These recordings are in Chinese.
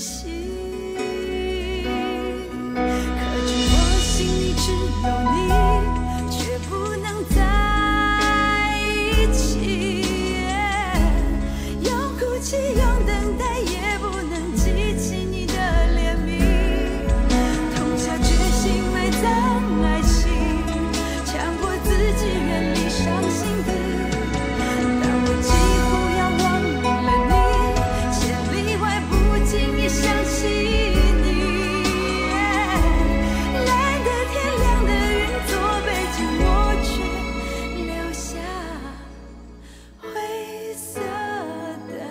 息。可知我心里只有你，却不能在一起。用哭泣，用等待，也不能记起你的怜悯。痛下决心埋葬爱情，强迫自己远离伤心地。当我几乎要忘了你，千里外不经意想起你。蓝的天亮的云做背景，我却留下灰色的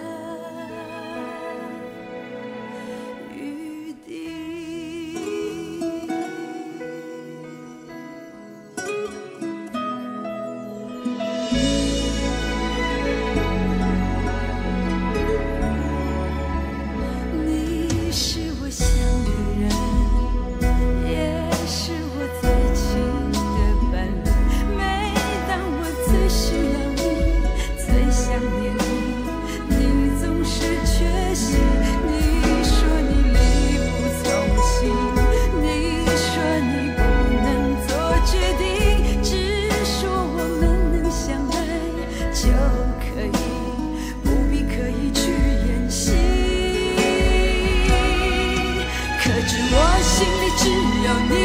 雨滴。你是我想的人，也是我最亲的伴侣。每当我最需要你，最想念你，你总是缺席。你说你力不从心，你说你不能做决定，只说我们能相爱就可以，不必刻意去演戏。可知我心里只有你。